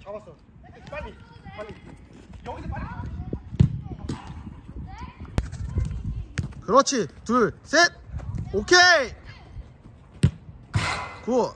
잡았어. 빨리. 여기서 빨리. 그렇지. 둘, 셋. 오케이. 굿.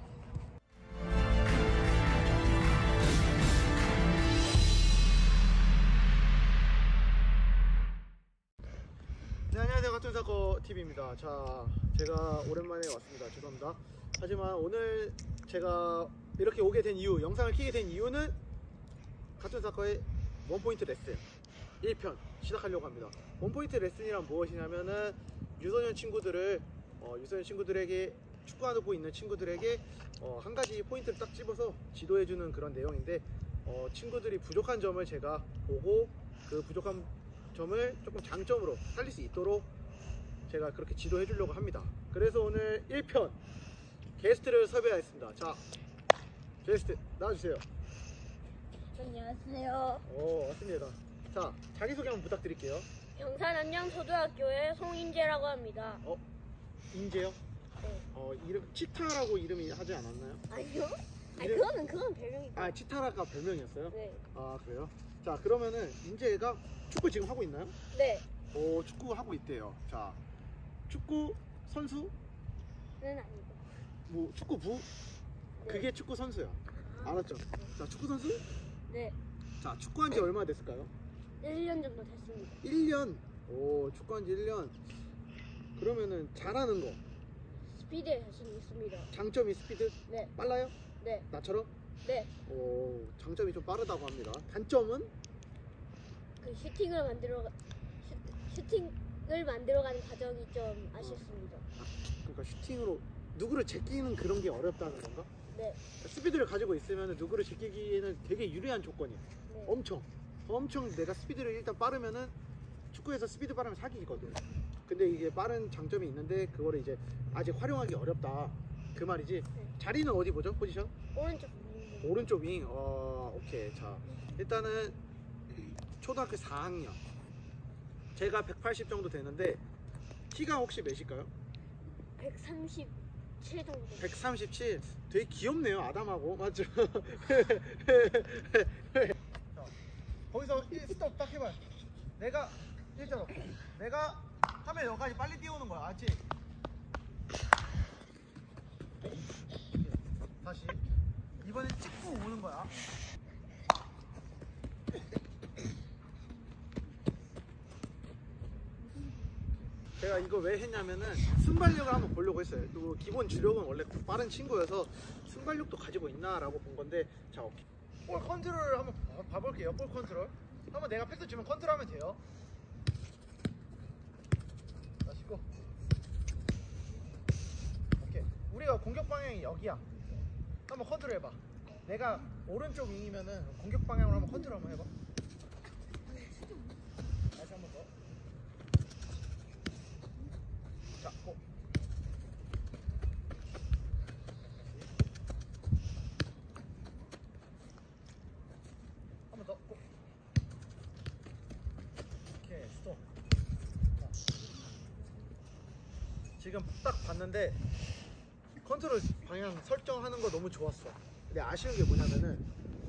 네, 안녕하세요. 가툰사커 TV입니다. 자, 제가 오랜만에 왔습니다. 죄송합니다. 하지만 오늘 제가 이렇게 오게 된 이유, 영상을 키게 된 이유는 가툰사커의 원포인트 레슨 1편 시작하려고 합니다. 원포인트 레슨이란 무엇이냐면은 유소년 친구들에게 축구하고 있는 친구들에게 한 가지 포인트를 딱 집어서 지도해주는 그런 내용인데, 친구들이 부족한 점을 제가 보고 그 부족한 점을 조금 장점으로 살릴 수 있도록 제가 그렇게 지도해 주려고 합니다. 그래서 오늘 1편 게스트를 섭외하였습니다. 자, 게스트 나와주세요. 안녕하세요. 왔습니다. 자, 자기소개 한번 부탁드릴게요. 영산안양초등학교의 송인재라고 합니다. 인재요? 네. 이름 치타라고 이름이 하지 않았나요? 아니요? 이름- 그건 별명이고. 아, 치타라가 별명이었어요? 네. 아, 그래요? 자, 그러면은 인재가 축구 지금 하고 있나요? 네. 축구 하고 있대요. 자, 축구 선수? 는 아니고. 뭐 축구부? 네. 그게 축구 선수야. 알았죠? 자, 축구 선수? 네. 자, 축구한 지 얼마나 됐을까요? 1년 정도 됐습니다. 1년. 축구한 지 1년. 그러면은 잘하는 거. 스피드에 자신 있습니다. 장점이 스피드? 네. 빨라요? 네. 나처럼? 네. 장점이 좀 빠르다고 합니다. 단점은? 그 슈팅을 만들어가는 과정이 좀 아쉽습니다. 그러니까 슈팅으로 누구를 제끼는 그런 게 어렵다는 건가? 네. 스피드를 가지고 있으면 누구를 제끼기에는 되게 유리한 조건이야. 네. 엄청 내가 스피드를 일단 빠르면은, 축구에서 스피드 빠르면 사기거든. 근데 이게 빠른 장점이 있는데 그거를 이제 아직 활용하기 어렵다, 그 말이지. 네. 자리는 어디 보죠? 포지션? 오른쪽. 오른쪽 윙. 오케이. 자, 일단은 초등학교 4학년, 제가 180 정도 되는데 키가 혹시 몇일까요? 137 정도. 137. 되게 귀엽네요, 아담하고. 맞죠? 자, 거기서 스톱 딱 해봐요. 내가 일자로, 내가 하면 여기까지 빨리 뛰어오는 거야. 알지? 다시 이번엔 찍고 오는 거야. 제가 이거 왜 했냐면은 순발력을 한번 보려고 했어요. 또 기본 주력은 원래 빠른 친구여서 순발력도 가지고 있나 라고 본 건데, 자, 오케이. 볼 컨트롤을 한번 봐볼게요. 볼 컨트롤 한번 내가 패스 주면 컨트롤 하면 돼요. 다시 고. 오케이. 우리가 공격 방향이 여기야. 한번 컨트롤 해봐. 내가 오른쪽 윙이면은 공격 방향으로 한번 컨트롤 한번 해봐. 다시 한번 더. 자, 고. 한 번 더. 고. 오케이, 스톱. 자. 지금 딱 봤는데 컨트롤 방향 설정하는 거 너무 좋았어. 근데 아쉬운 게 뭐냐면은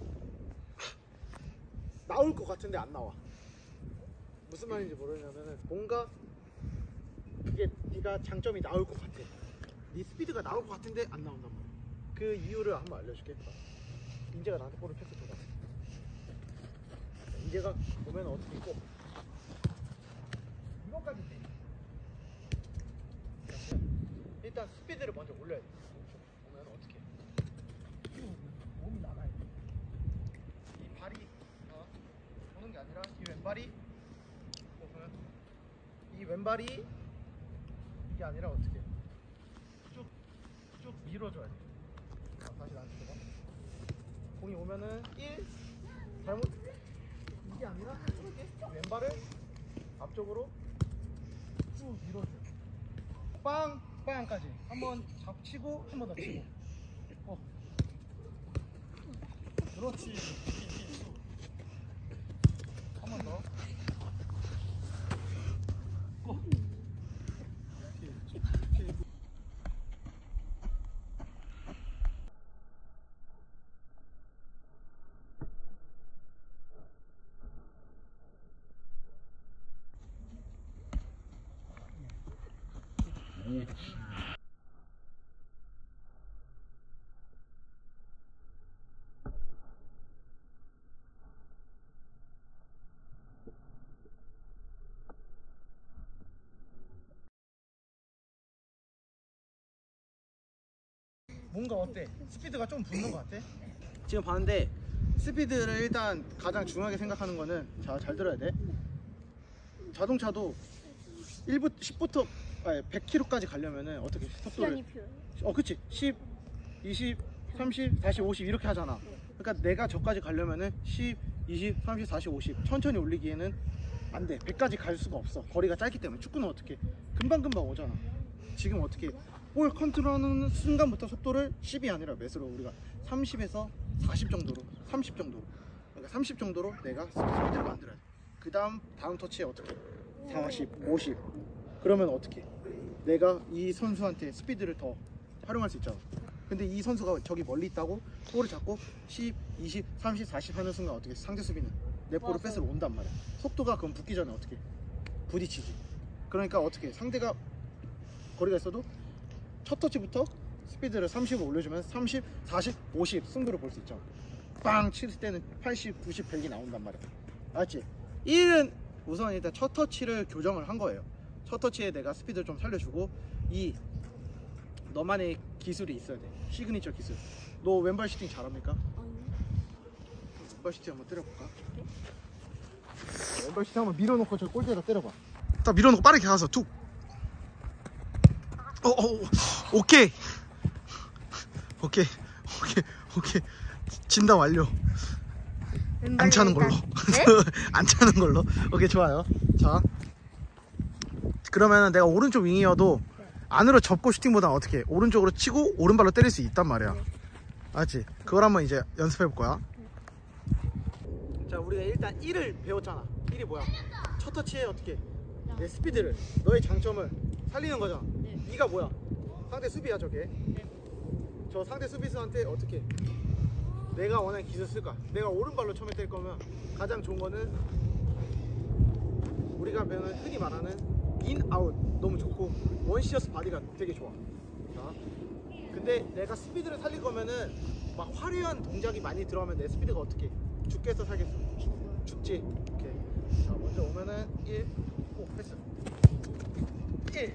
나올 것 같은데 안 나와. 무슨 말인지 모르냐면은 뭔가 그게 네가 장점이 나올 것 같아. 네 스피드가 나올 것 같은데 안 나온단 말이야. 그 이유를 한번 알려줄게. 인재가 나한테 볼을 패스 줘봐. 인재가 보면 어떻게 있고 이거까지 돼. 일단 스피드를 먼저 올려야 돼. 보면 어떻게 몸이 나가야 돼. 이 발이 보는 게 아니라 이 왼발이 보면 이 왼발이 이게 아니라 어떻게 쭉 밀어줘야 돼. 다시 나한테 봐. 공이 오면은 1 잘못, 이게 아니라 왼발을 앞쪽으로 쭉 밀어줘. 빵까지 한번 잡치고 한 번 더 치고. 그렇지. 한 번 더. 뭔가 어때? 스피드가 좀 붙는 것 같아? 지금 봤는데 스피드를 일단 가장 중요하게 생각하는 거는, 자, 잘 들어야 돼. 자동차도 10부터 100km까지 가려면은 어떻게 속도를 시간이 필요해. 그치, 10, 20, 30, 40, 50 이렇게 하잖아. 그러니까 내가 저까지 가려면은 10, 20, 30, 40, 50 천천히 올리기에는 안 돼. 100까지 갈 수가 없어. 거리가 짧기 때문에. 축구는 어떻게 금방금방 오잖아. 지금 어떻게 볼 컨트롤하는 순간부터 속도를 10이 아니라 몇으로, 우리가 30에서 40 정도로, 30 정도로, 그러니까 30 정도로 내가 스피드를 만들어야 돼. 그 다음 터치에 어떻게 40, 50 그러면 어떻게 내가 이 선수한테 스피드를 더 활용할 수 있잖아. 근데 이 선수가 저기 멀리 있다고 볼을 잡고 10, 20, 30, 40 하는 순간 어떻게 상대 수비는 내 볼을 맞아. 뺏으러 온단 말이야. 속도가 그럼 붙기 전에 어떻게 부딪히지. 그러니까 어떻게 상대가 거리가 있어도 첫 터치부터 스피드를 30으로 올려주면 30, 40, 50 승부를 볼 수 있죠. 빵 칠 때는 80, 90, 100이 나온단 말이야. 알았지? 1은 우선 일단 첫 터치를 교정을 한 거예요. 첫 터치에 내가 스피드를 좀 살려주고, 너만의 기술이 있어야 돼. 시그니처 기술. 너 왼발 슈팅 잘합니까? 왼발 슈팅 한번 때려볼까? 왼발 슈팅 한번 밀어놓고 저 골대에다 때려봐. 딱 밀어놓고 빠르게 가서 툭. 오케이. 오케이. 진단 완료. 안 차는 걸로. 네? 안 차는 걸로. 오케이, 좋아요. 자, 그러면 내가 오른쪽 윙이어도 안으로 접고 슈팅보다 어떻게 오른쪽으로 치고 오른발로 때릴 수 있단 말이야. 알지? 그걸 한번 이제 연습해 볼 거야. 자, 우리가 일단 1을 배웠잖아. 1이 뭐야? 첫 터치에 어떻게 내 스피드를, 너의 장점을 살리는 거잖아. 네. 2가 뭐야? 상대 수비야 저게. 네. 저 상대 수비수한테 어떻게 내가 원하는 기술 쓸까? 내가 오른발로 처음에 때릴 거면 가장 좋은 거는 우리가 배우는 흔히 말하는 인, 아웃 너무 좋고, 원시어스 바디가 되게 좋아. 자, 근데 내가 스피드를 살릴 거면은 막 화려한 동작이 많이 들어가면 내 스피드가 어떻게 죽겠어 살겠어? 죽지. 오케이. 자, 먼저 오면은 1, 오 패스 1.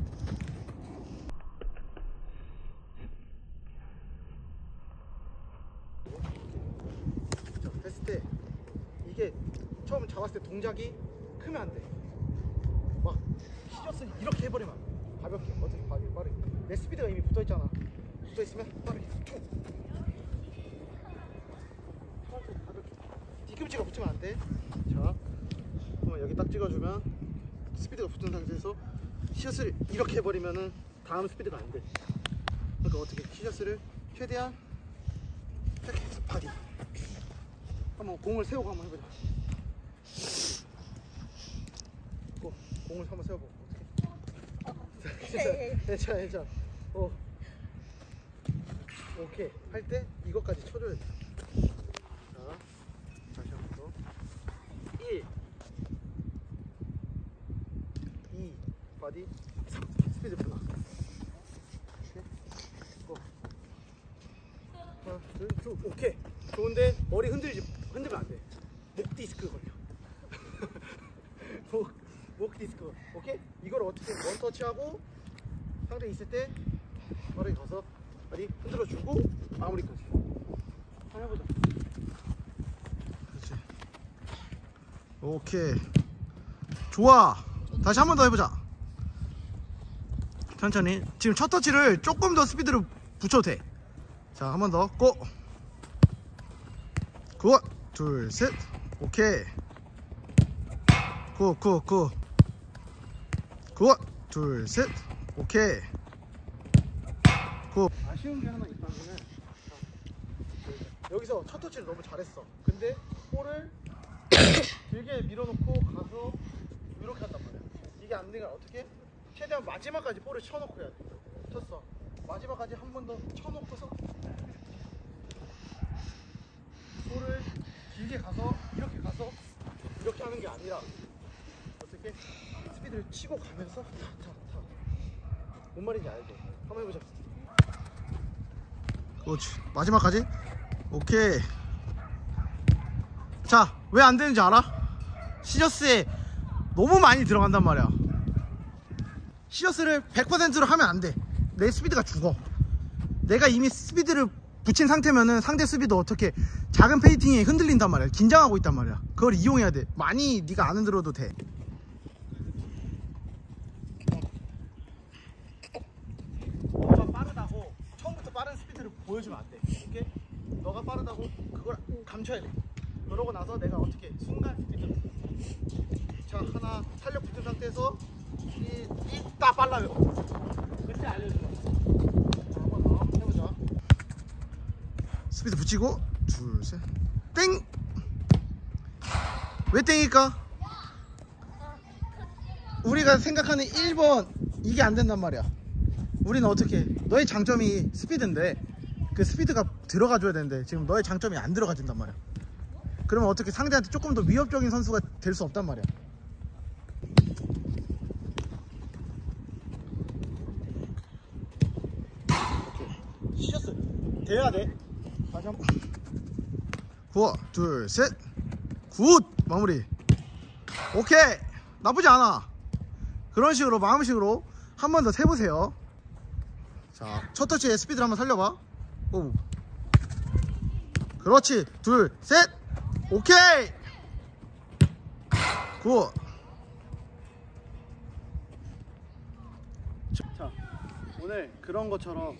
자, 했을 때 이게 처음 잡았을 때 동작이 크면 안 돼. 막 시저스 이렇게 해버리면 안 돼. 가볍게, 어떻게 빠르게. 내 스피드가 이미 붙어있잖아. 붙어있으면 빠르게 툭. 가볍게. 뒤꿈치가 붙으면 안 돼. 자, 그러면 여기 딱 찍어주면 스피드가 붙은 상태에서 시저스를 이렇게 해버리면은 다음 스피드가 안 돼. 그러니까 어떻게 시저스를 최대한 팩스 바디. 한번 공을 세우고 한번 해보자. 공을 한번 세워보고 어떻게? 괜찮아. 오케이. 할 때 이것까지 쳐줘야 돼. 자, 다시 한 번 더. 1, 2, 바디, 3, 스피드 풀어. 하나, 둘, 쭉. 오케이. 좋은데 머리 흔들면 안 돼. 목 디스크 걸려. 목 디스크. 오케이? 이걸 어떻게 원터치하고 상대 있을 때 바로 가서 다리 흔들어 주고 마무리까지. 한번 해보자. 그렇지. 오케이. 좋아. 다시 한 번 더 해보자. 천천히. 지금 첫 터치를 조금 더 스피드를 붙여도 돼. 자, 한 번 더. 고! 굿! 둘, 셋. 오케이. 굿. 굿! 둘, 셋. 오케이. 굿. 아쉬운 게 하나 있다면은, 여기서 첫 터치를 너무 잘했어. 근데 볼을 길게 밀어놓고 가서 이렇게 한단 말이야. 이게 안 되니까 어떻게? 최대한 마지막까지 볼을 쳐놓고 해야 돼. 쳤어. 마지막까지 한 번 더 쳐놓고서 볼을 길게 가서 이렇게 하는 게 아니라 어떻게 스피드를 치고 가면서 타. 뭔 말인지 알죠? 한번 해보자. 그렇지. 마지막까지. 오케이. 자, 왜 안 되는지 알아? 시저스에 너무 많이 들어간단 말이야. 시저스를 100%로 하면 안 돼. 내 스피드가 죽어. 내가 이미 스피드를 붙인 상태면은 상대 수비도 어떻게 작은 페이팅에 흔들린단 말이야. 긴장하고 있단 말이야. 그걸 이용해야 돼. 많이 네가 안 흔들어도 돼. 너가 빠르다고 처음부터 빠른 스피드를 보여주면 안 돼. 오케이? 너가 빠르다고 그걸 감춰야 돼. 그러고 나서 내가 어떻게 순간 스피드로 자 하나 탄력 붙은 상태에서 이딱 빨라요. 그때 알려줘. 한번 더 해보자. 스피드 붙이고 둘, 셋. 땡! 왜 땡일까? 우리가 생각하는 1번 이게 안 된단 말이야. 우리는 어떻게 너의 장점이 스피드인데 그 스피드가 들어가 줘야 되는데 지금 너의 장점이 안 들어가진단 말이야. 그러면 어떻게 상대한테 조금 더 위협적인 선수가 될 수 없단 말이야. 시저스 돼야 돼. 다시 한번. 굿, 둘, 셋. 굿! 마무리. 오케이. 나쁘지 않아. 그런 식으로 마음식으로 한 번 더 세보세요. 자, 첫 터치에 스피드를 한번 살려봐. 오. 그렇지. 둘, 셋. 오케이. 굿. 자 오늘 그런 것처럼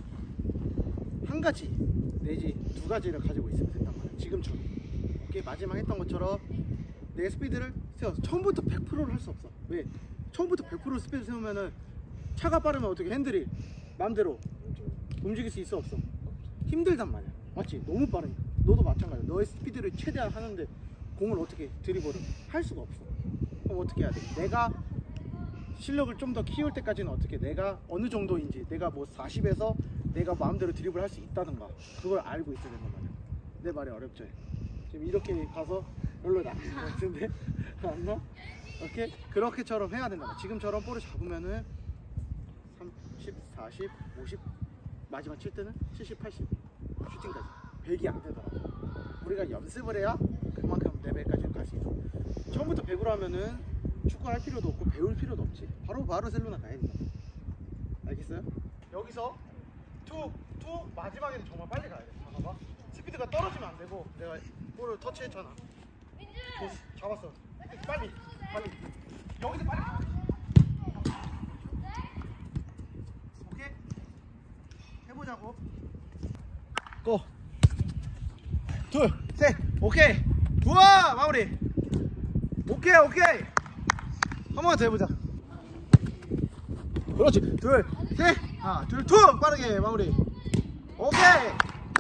한 가지 내지 두 가지를 가지고 있으면 된단 말이야. 지금처럼 오케이? 마지막 했던 것처럼 내 스피드를 세워서 처음부터 100%를 할 수 없어. 왜? 처음부터 100% 스피드 세우면은 차가 빠르면 어떻게 핸들이 마음대로 움직일 수 있어 없어? 힘들단 말이야. 맞지? 너무 빠르니까. 너도 마찬가지야. 너의 스피드를 최대한 하는데 공을 어떻게 드리블을 할 수가 없어. 그럼 어떻게 해야 돼? 내가 실력을 좀 더 키울 때까지는 어떻게 내가 어느 정도인지 내가 뭐 40에서 내가 마음대로 드리블 할 수 있다든가 그걸 알고 있어야 된단 말이야. 내 말이 어렵죠? 지금 이렇게 가서 별로 나쁜 것 같은데 안 나? 오케이? 그렇게처럼 해야 된다. 지금처럼 볼을 잡으면은 30, 40, 50 마지막 칠 때는 70, 80 슈팅까지 100이 안 되더라고. 우리가 연습을 해야 그만큼 레벨까지 갈 수 있어. 처음부터 100으로 하면은 축구할 필요도 없고 배울 필요도 없지. 바로 바르셀로나 가야 된다. 알겠어요? 여기서 툭 마지막에는 정말 빨리 가야 돼. 봐봐. 스피드가 떨어지면 안 되고 내가 볼을 터치했잖아. 잡았어. 빨리 여기서 빨리 가야 돼. 오케이? 해보자고. 고! 둘, 셋, 오케이! 좋아! 마무리! 오케이! 한 번 더 해보자. 그렇지. 둘, 셋, 하나, 둘, 툭! 빠르게 마무리. 오케이!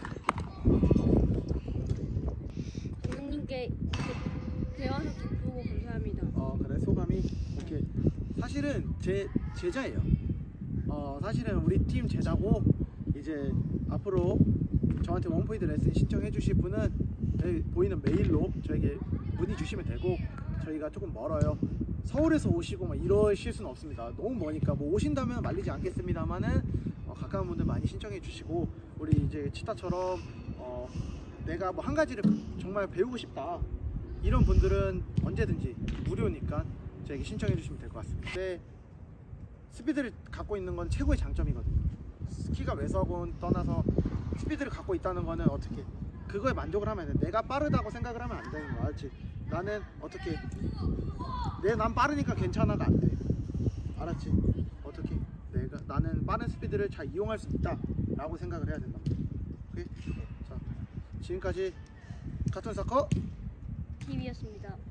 감독님께 배워서 기쁘고 감사합니다. 그래 소감이 오케이. 사실은 제 제자예요. 사실은 우리 팀 제자고 이제 앞으로 저한테 원포인트 레슨 신청해 주실 분은 여기 보이는 메일로 저에게 문의 주시면 되고 저희가 조금 멀어요. 서울에서 오시고 막 이러실 수는 없습니다. 너무 머니까 뭐 오신다면 말리지 않겠습니다만은 가까운 분들 많이 신청해 주시고 우리 이제 치타처럼 내가 뭐 한 가지를 정말 배우고 싶다 이런 분들은 언제든지 무료니까 저에게 신청해 주시면 될 것 같습니다. 근데 스피드를 갖고 있는 건 최고의 장점이거든요. 키가 왜서건 떠나서 스피드를 갖고 있다는 거는 어떻게 그거에 만족을 하면 돼. 내가 빠르다고 생각을 하면 안 되는 거야. 알지? 나는 어떻게 난 빠르니까 괜찮아가 안 돼. 알았지? 어떻게 나는 빠른 스피드를 잘 이용할 수 있다 라고 생각을 해야 된다. 오케이? 자, 지금까지 카툰 사커 TV였습니다.